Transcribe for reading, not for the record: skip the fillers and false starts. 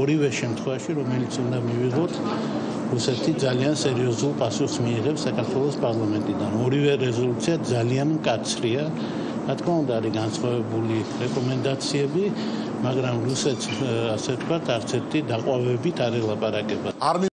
ორივე შემთხვევაში, რომელიც უნდა მივიღოთ, რუსეთი ძალიან სერიოზულ პასუხს მიიღებს საქართველოს პარლამენტიდან. ორივე რეზოლუცია ძალიან მკაცრია. რა თქმა უნდა, არის განსხვავებული რეკომენდაციები, მაგრამ რუსეთს, ასე ვთქვათ, არც ერთი დაყვავებით არ ელაპარაკება.